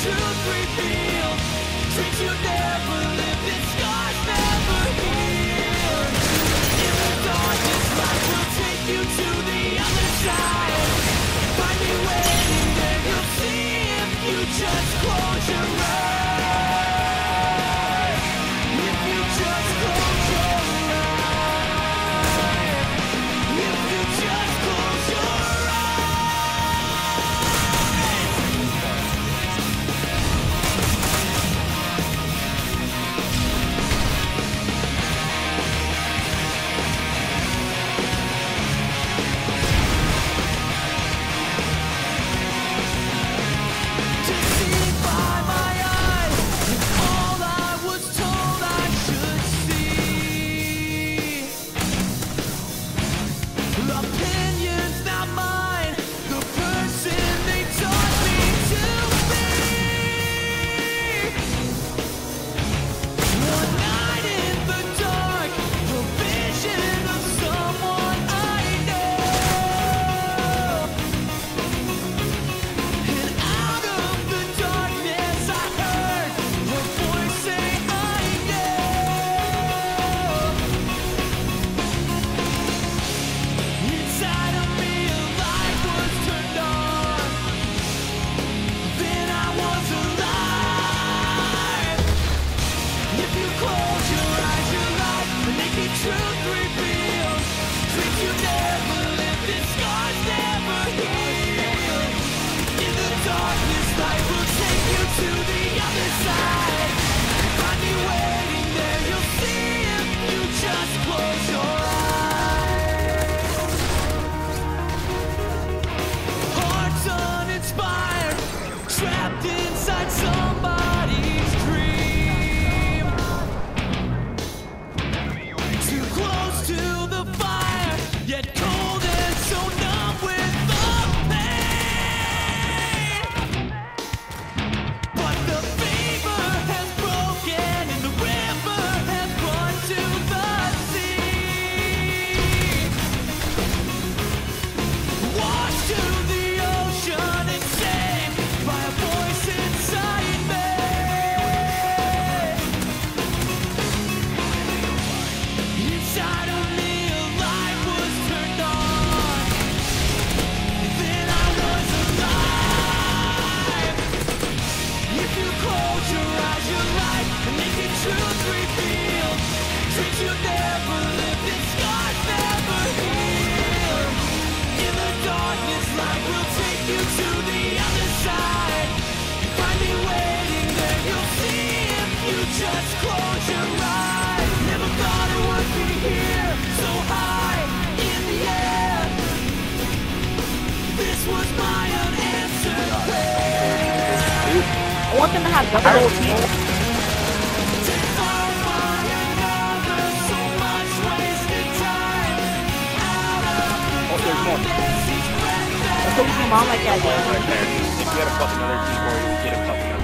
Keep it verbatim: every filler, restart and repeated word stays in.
truth revealed. Dreams you never lived and scars never healed. In the darkness, light will take you to the other side. Find me waiting there, you'll see if you just close your eyes. If you just close your eyes. If you just close your eyes. Deceived by my eyes, it's all I was told I should see. Opinions not mine, the person they taught me to be. One night in the dark, the vision of someone I know. And out of the darkness I heard a voice say I know. Inside of me a light was turned on. Then I was alive. If you close your eyes, your life, the naked truth revealed. Dreams you never lived and scars never healed. In the darkness, light will take you to the other side. Find me waiting there, you'll see if you just close your eyes. Hearts uninspired, trapped inside somebody's dream. Too close to the fire, yet cold and so numb with the pain. But the fever has broken and the river has run to the sea. Washed to the ocean and saved by a voice inside me. Inside of me a light was turned on. Then I was alive. If you close your eyes, your life, and naked truth revealed. Dreams you never lived and scars never healed. In the darkness, light will take you to the other side. Find me waiting there, you'll see if you just close your eyes. Never thought it would be here, so high in the air. This was my unanswered prayer. I want them to have double team. To find one another, so much wasted time. Out of Oh, there's more. this is breath Let's go with your mom like that. Right there. If you had a fucking other keyboard, you get a fucking